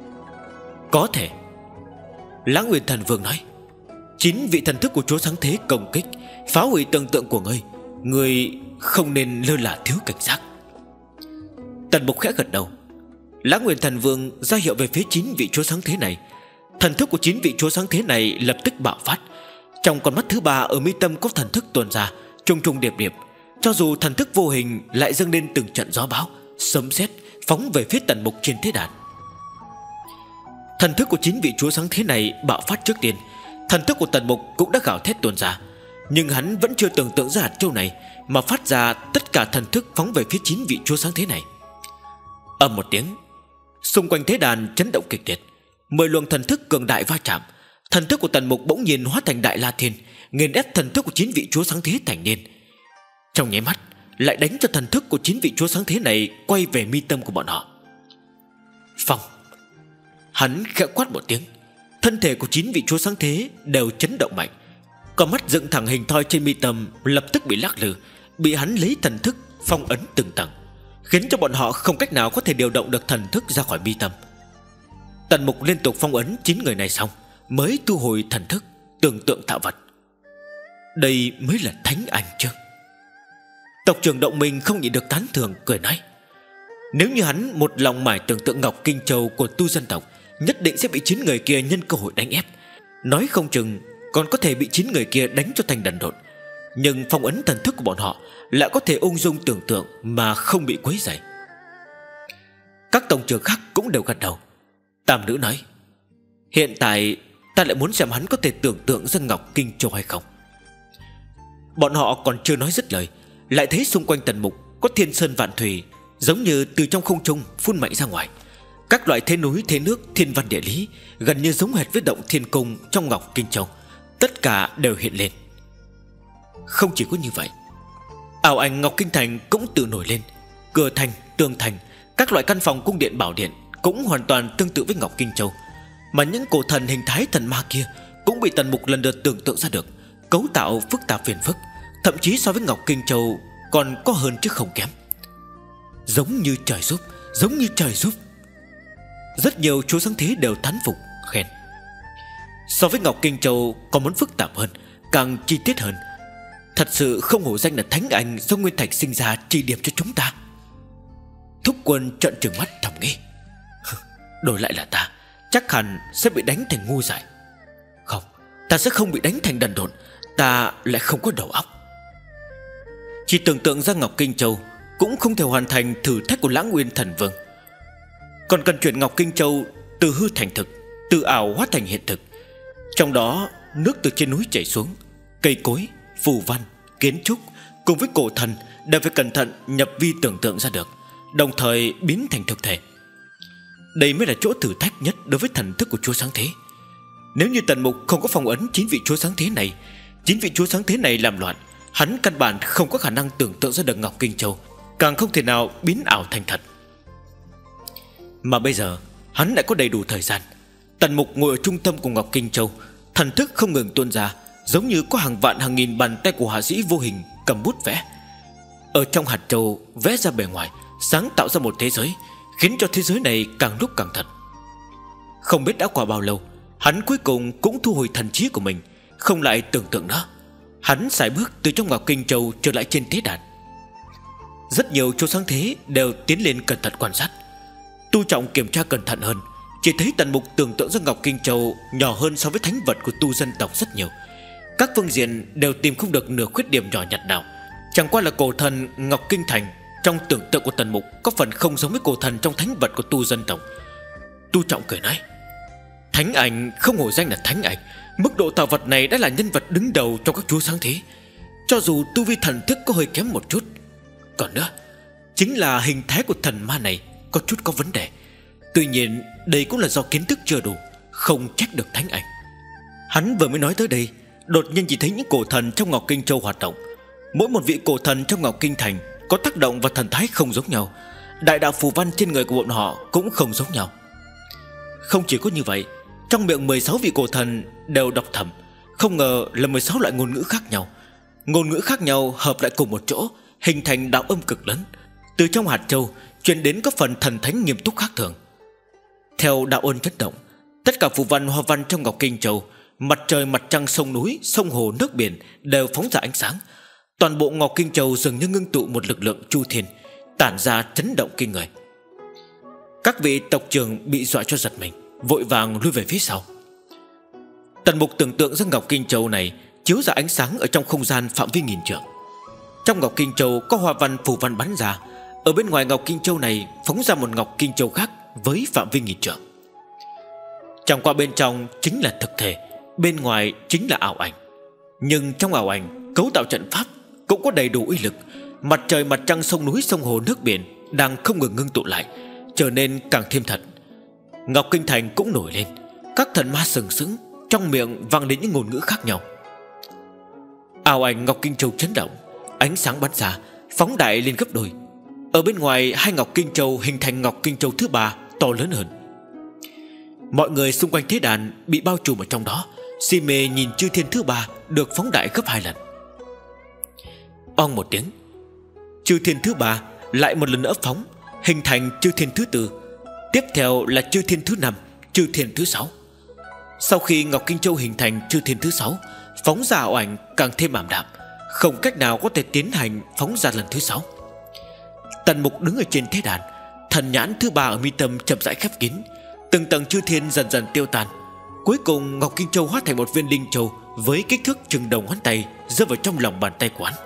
Có thể. Lãng Nguyên Thần Vương nói: 9 vị thần thức của chúa sáng thế công kích, phá hủy tưởng tượng của ngươi, ngươi không nên lơ là thiếu cảnh giác. Tần Mục khẽ gật đầu. Lãng Nguyên Thần Vương ra hiệu về phía 9 vị chúa sáng thế này. Thần thức của 9 vị chúa sáng thế này lập tức bạo phát. Trong con mắt thứ ba ở mi tâm có thần thức tuôn ra, trùng trùng điệp điệp. Cho dù thần thức vô hình lại dâng lên từng trận gió bão, sấm sét phóng về phía Tần Mục trên thế đàn. Thần thức của 9 vị chúa sáng thế này bạo phát trước tiên. Thần thức của Tần Mục cũng đã gào thét tuôn ra, nhưng hắn vẫn chưa tưởng tượng ra hạt châu này, mà phát ra tất cả thần thức phóng về phía 9 vị chúa sáng thế này. Ầm một tiếng, xung quanh thế đàn chấn động kịch liệt. 10 luồng thần thức cường đại va chạm. Thần thức của Tần Mục bỗng nhiên hóa thành Đại La Thiên, nghiền ép thần thức của 9 vị chúa sáng thế thành niên. Trong nháy mắt lại đánh cho thần thức của 9 vị chúa sáng thế này quay về mi tâm của bọn họ. Phong. Hắn khẽ quát một tiếng. Thân thể của 9 vị chúa sáng thế đều chấn động mạnh. Con mắt dựng thẳng hình thoi trên mi tâm lập tức bị lắc lư, bị hắn lấy thần thức phong ấn từng tầng, khiến cho bọn họ không cách nào có thể điều động được thần thức ra khỏi mi tâm. Tần Mục liên tục phong ấn 9 người này xong mới thu hồi thần thức, tưởng tượng tạo vật. Đây mới là Thánh Anh chứ? Tộc trưởng Động Minh không nhịn được tán thưởng, cười nói: Nếu như hắn một lòng mải tưởng tượng Ngọc Kinh Châu của tu dân tộc, nhất định sẽ bị 9 người kia nhân cơ hội đánh ép. Nói không chừng còn có thể bị 9 người kia đánh cho thành đần độn. Nhưng phong ấn thần thức của bọn họ lại có thể ung dung tưởng tượng mà không bị quấy rầy. Các tông trưởng khác cũng đều gật đầu. Tam nữ nói: Hiện tại ta lại muốn xem hắn có thể tưởng tượng ra Ngọc Kinh Châu hay không. Bọn họ còn chưa nói dứt lời, lại thấy xung quanh Tần Mục có thiên sơn vạn thủy giống như từ trong không trung phun mạnh ra ngoài. Các loại thế núi thế nước thiên văn địa lý gần như giống hệt với động thiên cung trong Ngọc Kinh Châu, tất cả đều hiện lên. Không chỉ có như vậy, ảo ảnh Ngọc Kinh Thành cũng tự nổi lên. Cửa thành, tường thành, các loại căn phòng cung điện bảo điện cũng hoàn toàn tương tự với Ngọc Kinh Châu. Mà những cổ thần hình thái thần ma kia cũng bị Tần Mục lần lượt tưởng tượng ra được, cấu tạo phức tạp phiền phức, thậm chí so với Ngọc Kinh Châu còn có hơn chứ không kém. Giống như trời giúp, giống như trời giúp. Rất nhiều chúa sáng thế đều thán phục khen. So với Ngọc Kinh Châu còn muốn phức tạp hơn, càng chi tiết hơn. Thật sự không hổ danh là thánh ảnh do Nguyên Thạch sinh ra chỉ điểm cho chúng ta. Thúc Quân trợn trừng mắt thầm nghĩ, đổi lại là ta chắc hẳn sẽ bị đánh thành ngu dại. Không, ta sẽ không bị đánh thành đần độn, ta lại không có đầu óc. Chỉ tưởng tượng ra Ngọc Kinh Châu cũng không thể hoàn thành thử thách của Lãng Nguyên Thần Vương, còn cần chuyển Ngọc Kinh Châu từ hư thành thực, từ ảo hóa thành hiện thực. Trong đó nước từ trên núi chảy xuống, cây cối, phù văn, kiến trúc cùng với cổ thần đều phải cẩn thận nhập vi tưởng tượng ra được, đồng thời biến thành thực thể. Đây mới là chỗ thử thách nhất đối với thần thức của chúa sáng thế. Nếu như Tần Mục không có phong ấn 9 vị chúa sáng thế này, 9 vị chúa sáng thế này làm loạn, hắn căn bản không có khả năng tưởng tượng ra được Ngọc Kinh Châu, càng không thể nào biến ảo thành thật. Mà bây giờ hắn lại có đầy đủ thời gian. Tần Mục ngồi ở trung tâm của Ngọc Kinh Châu, thần thức không ngừng tuôn ra, giống như có hàng vạn hàng nghìn bàn tay của họa sĩ vô hình cầm bút vẽ. Ở trong hạt châu vẽ ra bề ngoài, sáng tạo ra một thế giới, khiến cho thế giới này càng lúc càng thật. Không biết đã qua bao lâu, hắn cuối cùng cũng thu hồi thần trí của mình, không lại tưởng tượng nữa. Hắn sải bước từ trong Ngọc Kinh Châu trở lại trên tế đàn. Rất nhiều chúa sáng thế đều tiến lên cẩn thận quan sát. Tu Trọng kiểm tra cẩn thận hơn, chỉ thấy Tần Mục tưởng tượng ra Ngọc Kinh Châu nhỏ hơn so với thánh vật của tu dân tộc rất nhiều. Các phương diện đều tìm không được nửa khuyết điểm nhỏ nhặt nào. Chẳng qua là cổ thần Ngọc Kinh Thành trong tưởng tượng của Tần Mục có phần không giống với cổ thần trong thánh vật của tu dân tộc. Tu Trọng cười nói, thánh ảnh không hổ danh là thánh ảnh, mức độ tạo vật này đã là nhân vật đứng đầu trong các chúa sáng thế, cho dù tu vi thần thức có hơi kém một chút. Còn nữa, chính là hình thái của thần ma này có chút có vấn đề. Tuy nhiên đây cũng là do kiến thức chưa đủ, không trách được thánh ảnh. Hắn vừa mới nói tới đây, đột nhiên chỉ thấy những cổ thần trong Ngọc Kinh Châu hoạt động. Mỗi một vị cổ thần trong Ngọc Kinh Thành có tác động và thần thái không giống nhau. Đại đạo phù văn trên người của bọn họ cũng không giống nhau. Không chỉ có như vậy, trong miệng 16 vị cổ thần đều đọc thầm, không ngờ là 16 loại ngôn ngữ khác nhau. Ngôn ngữ khác nhau hợp lại cùng một chỗ, hình thành đạo âm cực lớn. Từ trong hạt châu truyền đến các phần thần thánh nghiêm túc khác thường. Theo đạo ôn chấn động, tất cả phù văn hoa văn trong Ngọc Kinh Châu, mặt trời mặt trăng sông núi sông hồ nước biển đều phóng ra ánh sáng. Toàn bộ Ngọc Kinh Châu dường như ngưng tụ một lực lượng chu thiên, tản ra chấn động kinh người. Các vị tộc trưởng bị dọa cho giật mình, vội vàng lui về phía sau. Tần Mục tưởng tượng ra Ngọc Kinh Châu này chiếu ra ánh sáng ở trong không gian phạm vi nghìn trượng. Trong Ngọc Kinh Châu có hoa văn phù văn bắn ra, ở bên ngoài Ngọc Kinh Châu này phóng ra một Ngọc Kinh Châu khác với phạm vi nghìn trượng. Chẳng qua bên trong chính là thực thể, bên ngoài chính là ảo ảnh. Nhưng trong ảo ảnh, cấu tạo trận pháp cũng có đầy đủ uy lực. Mặt trời mặt trăng sông núi sông hồ nước biển đang không ngừng ngưng tụ lại, trở nên càng thêm thật. Ngọc Kinh Thành cũng nổi lên, các thần ma sừng sững, trong miệng vang lên những ngôn ngữ khác nhau. Ảo ảnh Ngọc Kinh Châu chấn động, ánh sáng bắn ra, phóng đại lên gấp đôi. Ở bên ngoài hai Ngọc Kinh Châu hình thành Ngọc Kinh Châu thứ ba, to lớn hơn. Mọi người xung quanh thế đàn bị bao trùm ở trong đó, si mê nhìn chư thiên thứ ba được phóng đại gấp 2 lần. Oong một tiếng, chư thiên thứ ba lại một lần nữa phóng, hình thành chư thiên thứ tư. Tiếp theo là chư thiên thứ 5, chư thiên thứ 6. Sau khi Ngọc Kinh Châu hình thành chư thiên thứ 6, phóng ra ảo ảnh càng thêm ảm đạm, không cách nào có thể tiến hành phóng ra lần thứ 6. Tần Mục đứng ở trên thế đàn, thần nhãn thứ 3 ở mi tâm chậm rãi khép kín, từng tầng chư thiên dần dần tiêu tan. Cuối cùng Ngọc Kinh Châu hóa thành một viên linh châu với kích thước chừng đầu ngón tay, rơi vào trong lòng bàn tay của hắn.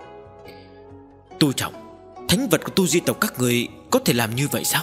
Tu Trọng, thánh vật của tu di tộc các người có thể làm như vậy sao?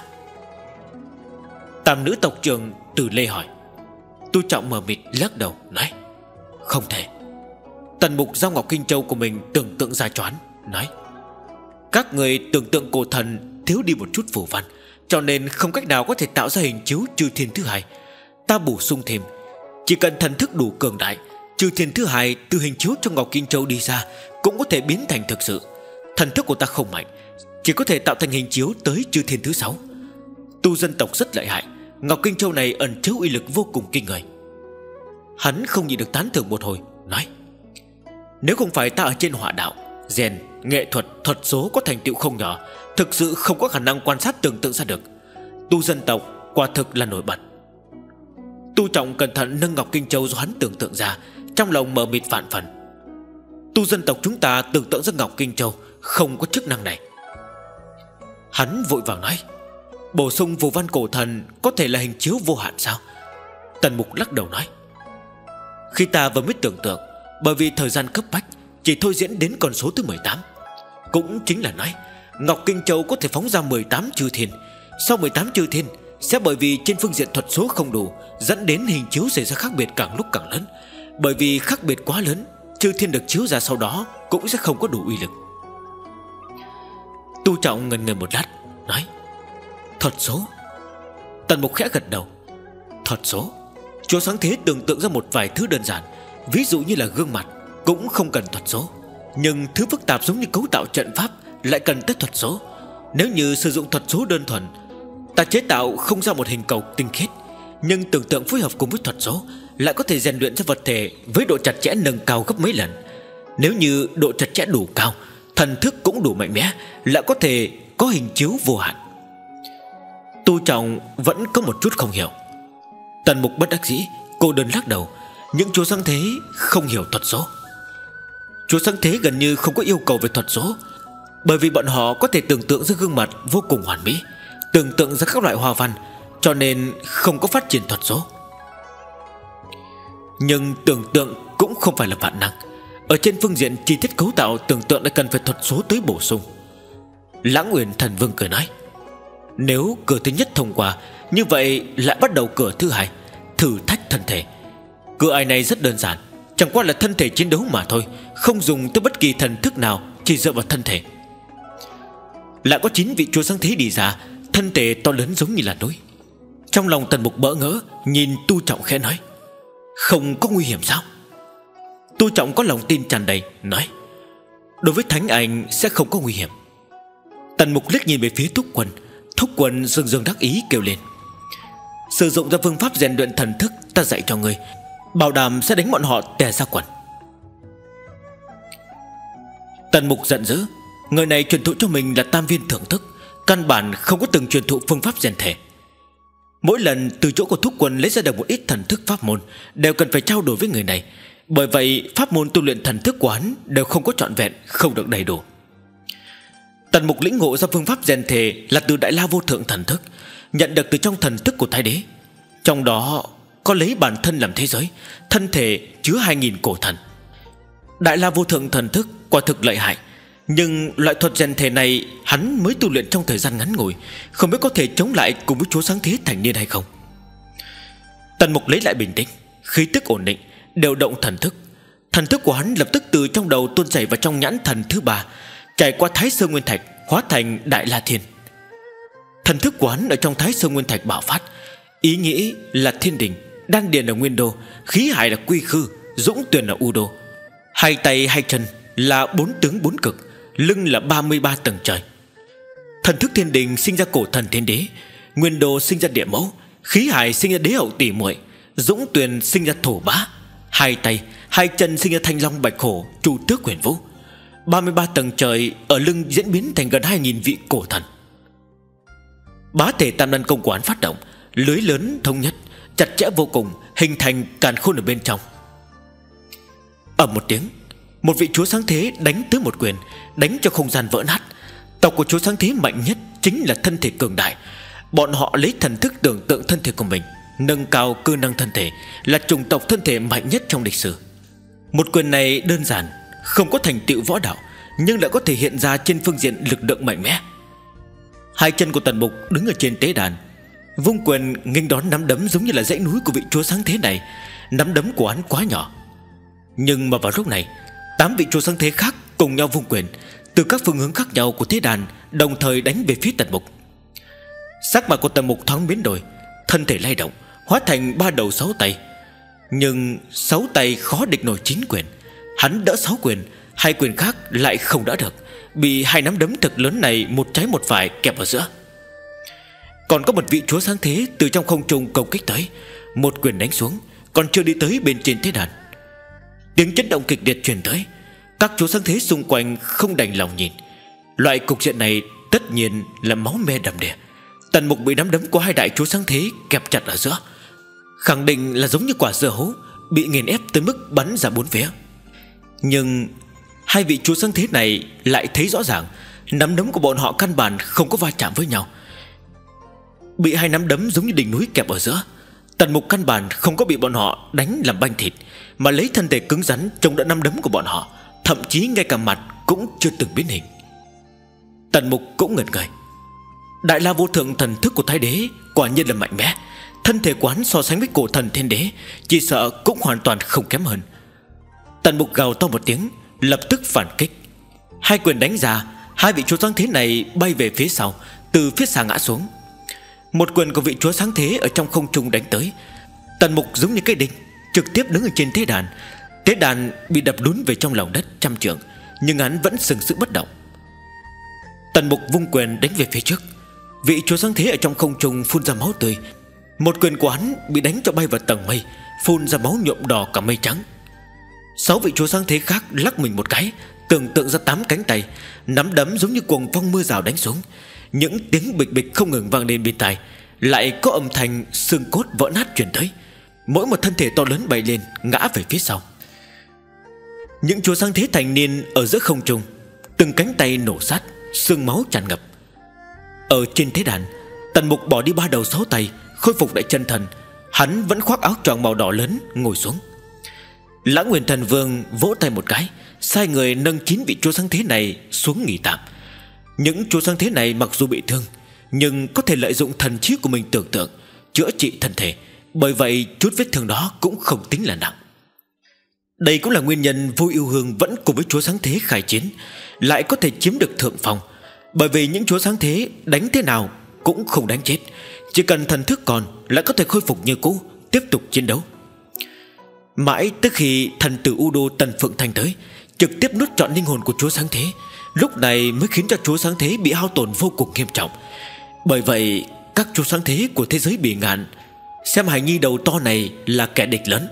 Tam nữ tộc trưởng Tử Lê hỏi. Tu Trọng mờ mịt lắc đầu nói, không thể. Tần Mục giao Ngọc Kinh Châu của mình tưởng tượng ra cho hắn, nói, các người tưởng tượng cổ thần thiếu đi một chút phù văn, cho nên không cách nào có thể tạo ra hình chiếu chư thiên thứ hai. Ta bổ sung thêm, chỉ cần thần thức đủ cường đại, chư thiên thứ hai từ hình chiếu trong Ngọc Kinh Châu đi ra cũng có thể biến thành thực sự. Thần thức của ta không mạnh, chỉ có thể tạo thành hình chiếu tới chư thiên thứ 6. Tu dân tộc rất lợi hại, Ngọc Kinh Châu này ẩn chứa uy lực vô cùng kinh người. Hắn không nhịn được tán thưởng một hồi, nói: nếu không phải ta ở trên hỏa đạo, rèn, nghệ thuật, thuật số có thành tựu không nhỏ, thực sự không có khả năng quan sát tưởng tượng ra được. Tu dân tộc quả thực là nổi bật. Tu Trọng cẩn thận nâng Ngọc Kinh Châu do hắn tưởng tượng ra, trong lòng mờ mịt vạn phần. Tu dân tộc chúng ta tưởng tượng ra Ngọc Kinh Châu không có chức năng này. Hắn vội vàng nói: bổ sung phù văn cổ thần có thể là hình chiếu vô hạn sao? Tần Mục lắc đầu nói: khi ta vừa mới tưởng tượng, bởi vì thời gian cấp bách, chỉ thôi diễn đến con số thứ 18. Cũng chính là nói Ngọc Kinh Châu có thể phóng ra 18 chư thiên. Sau 18 chư thiên sẽ bởi vì trên phương diện thuật số không đủ, dẫn đến hình chiếu xảy ra khác biệt càng lúc càng lớn. Bởi vì khác biệt quá lớn, chư thiên được chiếu ra sau đó cũng sẽ không có đủ uy lực. Tu Trọng ngần người một lát, nói: thuật số. Tần Mục khẽ gật đầu. Thuật số, Chúa Sáng Thế tưởng tượng ra một vài thứ đơn giản, ví dụ như là gương mặt, cũng không cần thuật số. Nhưng thứ phức tạp giống như cấu tạo trận pháp lại cần tới thuật số. Nếu như sử dụng thuật số đơn thuần, ta chế tạo không ra một hình cầu tinh khiết. Nhưng tưởng tượng phối hợp cùng với thuật số lại có thể rèn luyện ra vật thể với độ chặt chẽ nâng cao gấp mấy lần. Nếu như độ chặt chẽ đủ cao, thần thức cũng đủ mạnh mẽ, lại có thể có hình chiếu vô hạn. Tu Trọng vẫn có một chút không hiểu. Tần Mục bất đắc dĩ, cô đơn lắc đầu. Những Chúa Sáng Thế không hiểu thuật số. Chúa Sáng Thế gần như không có yêu cầu về thuật số, bởi vì bọn họ có thể tưởng tượng ra gương mặt vô cùng hoàn mỹ, tưởng tượng ra các loại hoa văn, cho nên không có phát triển thuật số. Nhưng tưởng tượng cũng không phải là vạn năng. Ở trên phương diện chi tiết cấu tạo, tưởng tượng đã cần phải thuật số tới bổ sung. Lãng Uyển Thần Vương cười nói: nếu cửa thứ nhất thông qua, như vậy lại bắt đầu cửa thứ hai, thử thách thân thể. Cửa ải này rất đơn giản, chẳng qua là thân thể chiến đấu mà thôi, không dùng tới bất kỳ thần thức nào, chỉ dựa vào thân thể. Lại có 9 vị Chúa Sáng Thế đi ra, thân thể to lớn giống như là núi. Trong lòng Tần Mục bỡ ngỡ, nhìn Tu Trọng khẽ nói: không có nguy hiểm sao? Tu Trọng có lòng tin tràn đầy, nói: đối với Thánh Ảnh sẽ không có nguy hiểm. Tần Mục liếc nhìn về phía Thúc Quân. Thúc Quân dương dương đắc ý kêu lên: sử dụng ra phương pháp rèn luyện thần thức ta dạy cho ngươi, bảo đảm sẽ đánh bọn họ tè ra quần. Tần Mục giận dữ, người này truyền thụ cho mình là tam viên thưởng thức, căn bản không có từng truyền thụ phương pháp rèn thể. Mỗi lần từ chỗ của Thúc Quân lấy ra được một ít thần thức pháp môn, đều cần phải trao đổi với người này. Bởi vậy pháp môn tu luyện thần thức của hắn đều không có trọn vẹn, không được đầy đủ. Tần Mục lĩnh ngộ ra phương pháp rèn thể là từ Đại La Vô Thượng thần thức, nhận được từ trong thần thức của Thái Đế. Trong đó có lấy bản thân làm thế giới, thân thể chứa 2000 cổ thần. Đại La Vô Thượng thần thức quả thực lợi hại, nhưng loại thuật rèn thể này hắn mới tu luyện trong thời gian ngắn ngủi, không biết có thể chống lại cùng với Chúa Sáng Thế thành niên hay không. Tần Mục lấy lại bình tĩnh, khí tức ổn định, điều động thần thức. Thần thức của hắn lập tức từ trong đầu tuôn chảy vào trong nhãn thần thứ 3, trải qua Thái Sơn Nguyên Thạch hóa thành Đại La Thiên. Thần thức của hắn ở trong Thái Sơn Nguyên Thạch bạo phát, ý nghĩ là thiên đình, đan điền là nguyên đô, khí hải là quy khư, dũng tuyền là u đô. Hai tay hai chân là 4 tướng 4 cực, lưng là 33 tầng trời. Thần thức thiên đình sinh ra cổ thần thiên đế, nguyên đô sinh ra địa mẫu, khí hải sinh ra đế hậu tỷ muội, dũng tuyền sinh ra thổ bá. Hai tay hai chân sinh ra thanh long bạch hổ, chu tước huyền vũ. 33 tầng trời ở lưng diễn biến thành gần 2000 vị cổ thần. Bá thể tam đan công quán phát động, lưới lớn thống nhất, chặt chẽ vô cùng, hình thành càn khôn ở bên trong. Ầm một tiếng, một vị Chúa Sáng Thế đánh tới một quyền, đánh cho không gian vỡ nát. Tộc của Chúa Sáng Thế mạnh nhất chính là thân thể cường đại. Bọn họ lấy thần thức tưởng tượng thân thể của mình, nâng cao cơ năng thân thể, là chủng tộc thân thể mạnh nhất trong lịch sử. Một quyền này đơn giản, không có thành tựu võ đạo, nhưng lại có thể hiện ra trên phương diện lực lượng mạnh mẽ. Hai chân của Tần Mục đứng ở trên tế đàn, vung quyền nghênh đón nắm đấm giống như là dãy núi của vị Chúa Sáng Thế này. Nắm đấm của hắn quá nhỏ, nhưng mà vào lúc này 8 vị Chúa Sáng Thế khác cùng nhau vung quyền, từ các phương hướng khác nhau của thế đàn đồng thời đánh về phía Tần Mục. Sắc mặt của Tần Mục thoáng biến đổi, thân thể lay động, hóa thành 3 đầu 6 tay. Nhưng 6 tay khó địch nổi 9 quyền. Hắn đỡ 6 quyền, 2 quyền khác lại không đỡ được, bị 2 nắm đấm thực lớn này một trái một phải kẹp ở giữa. Còn có một vị chúa sáng thế từ trong không trung công kích tới, một quyền đánh xuống, còn chưa đi tới bên trên thế đàn. Tiếng chấn động kịch liệt truyền tới. Các chúa sáng thế xung quanh không đành lòng nhìn. Loại cục diện này tất nhiên là máu me đầm đìa. Tần Mục bị nắm đấm của 2 đại chúa sáng thế kẹp chặt ở giữa, khẳng định là giống như quả dưa hấu bị nghiền ép tới mức bắn ra 4 phía. Nhưng 2 vị chúa sáng thế này lại thấy rõ ràng nắm đấm của bọn họ căn bản không có va chạm với nhau. Bị 2 nắm đấm giống như đỉnh núi kẹp ở giữa, Tần Mục căn bản không có bị bọn họ đánh làm banh thịt, mà lấy thân thể cứng rắn chống đỡ nắm đấm của bọn họ, thậm chí ngay cả mặt cũng chưa từng biến hình. Tần Mục cũng ngẩn người. Đại La Vô Thượng thần thức của Thái Đế quả nhiên là mạnh mẽ. Thân thể quán so sánh với cổ thần Thiên Đế chỉ sợ cũng hoàn toàn không kém hơn. Tần Mục gào to một tiếng, lập tức phản kích. 2 quyền đánh ra, 2 vị chúa sáng thế này bay về phía sau, từ phía xa ngã xuống. Một quyền của vị chúa sáng thế ở trong không trung đánh tới. Tần Mục giống như cái đinh trực tiếp đứng ở trên thế đàn. Thế đàn bị đập lún về trong lòng đất trăm trượng, nhưng hắn vẫn sừng sững bất động. Tần Mục vung quyền đánh về phía trước. Vị chúa sáng thế ở trong không trung phun ra máu tươi. Một quyền của hắn bị đánh cho bay vào tầng mây, phun ra máu nhuộm đỏ cả mây trắng. 6 vị chúa sáng thế khác lắc mình một cái, tưởng tượng ra 8 cánh tay, nắm đấm giống như cuồng phong mưa rào đánh xuống. Những tiếng bịch bịch không ngừng vang lên bên tai, lại có âm thanh xương cốt vỡ nát truyền tới. Mỗi một thân thể to lớn bay lên, ngã về phía sau. Những chúa sáng thế thành niên ở giữa không trung, từng cánh tay nổ sát, xương máu tràn ngập. Ở trên thế đàn, Tần Mục bỏ đi 3 đầu 6 tay, khôi phục lại chân thần. Hắn vẫn khoác áo choàng màu đỏ lớn ngồi xuống. Lãng Nguyên Thần Vương vỗ tay một cái, sai người nâng 9 vị chúa sáng thế này xuống nghỉ tạm. Những chúa sáng thế này mặc dù bị thương, nhưng có thể lợi dụng thần trí của mình tưởng tượng chữa trị thân thể, bởi vậy chút vết thương đó cũng không tính là nặng. Đây cũng là nguyên nhân Vô Ưu Hương vẫn cùng với chúa sáng thế khai chiến, lại có thể chiếm được thượng phong. Bởi vì những chúa sáng thế đánh thế nào cũng không đánh chết, chỉ cần thần thức còn lại có thể khôi phục như cũ, tiếp tục chiến đấu. Mãi tới khi thần tử U Đô Tần Phượng Thanh tới, trực tiếp nuốt trọn linh hồn của chúa sáng thế, lúc này mới khiến cho chúa sáng thế bị hao tổn vô cùng nghiêm trọng. Bởi vậy các chúa sáng thế của thế giới Bỉ Ngạn xem hài nhi đầu to này là kẻ địch lớn.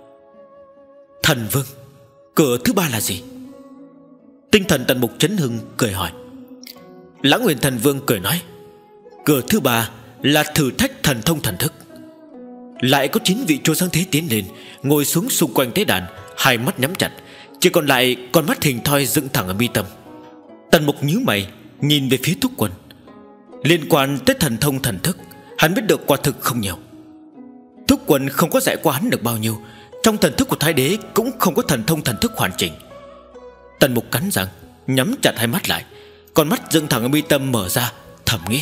Thần Vương, cửa thứ 3 là gì? Tinh thần Tần Mục chấn hưng cười hỏi. Lãng Nguyên Thần Vương cười nói, cửa thứ 3 là thử thách thần thông thần thức. Lại có 9 vị chúa sáng thế tiến lên, ngồi xuống xung quanh tế đàn, hai mắt nhắm chặt, chỉ còn lại con mắt hình thoi dựng thẳng ở mi tâm. Tần Mục nhíu mày nhìn về phía Thúc Quân. Liên quan tới thần thông thần thức, hắn biết được quả thực không nhiều. Thúc Quân không có dạy qua hắn được bao nhiêu. Trong thần thức của Thái Đế cũng không có thần thông thần thức hoàn chỉnh. Tần Mục cắn răng, nhắm chặt hai mắt lại, con mắt dựng thẳng ở mi tâm mở ra, thầm nghĩ.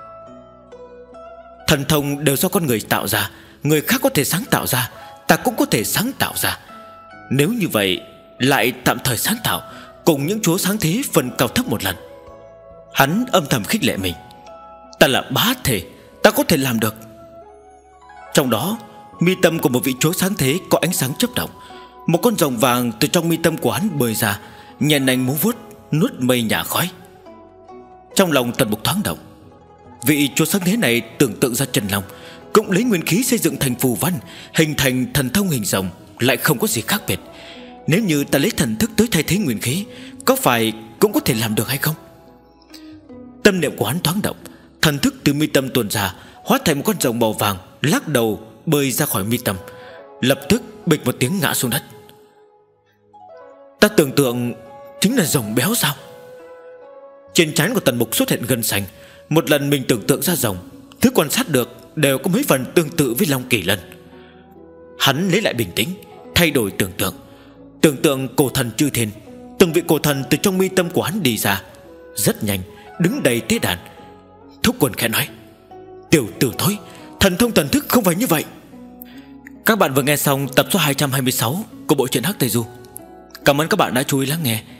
Thần thông đều do con người tạo ra, người khác có thể sáng tạo ra, ta cũng có thể sáng tạo ra. Nếu như vậy, lại tạm thời sáng tạo, cùng những chúa sáng thế phần cao thấp một lần. Hắn âm thầm khích lệ mình. Ta là bá thể, ta có thể làm được. Trong đó, mi tâm của một vị chúa sáng thế có ánh sáng chớp động. Một con rồng vàng từ trong mi tâm của hắn bơi ra, nhẹ nành múa vuốt, nuốt mây nhả khói. Trong lòng Tần Mục thoáng động. Vị chúa sáng thế này tưởng tượng ra chân long, cũng lấy nguyên khí xây dựng thành phù văn, hình thành thần thông hình rồng, lại không có gì khác biệt. Nếu như ta lấy thần thức tới thay thế nguyên khí, có phải cũng có thể làm được hay không? Tâm niệm của hắn thoáng động, thần thức từ mi tâm tuôn ra, hóa thành một con rồng màu vàng, lắc đầu bơi ra khỏi mi tâm, lập tức bịch một tiếng ngã xuống đất. Ta tưởng tượng chính là rồng béo sao? Trên trán của Tần Mục xuất hiện gân xanh. Một lần mình tưởng tượng ra rồng, thứ quan sát được đều có mấy phần tương tự với Long Kỳ Lân. Hắn lấy lại bình tĩnh, thay đổi tưởng tượng. Tưởng tượng cổ thần chư thiên, từng vị cổ thần từ trong mi tâm của hắn đi ra, rất nhanh đứng đầy tế đàn. Thúc Quân khẽ nói, tiểu tử thối, thần thông thần thức không phải như vậy. Các bạn vừa nghe xong tập số 226 của bộ truyện Hắc Tây Du. Cảm ơn các bạn đã chú ý lắng nghe.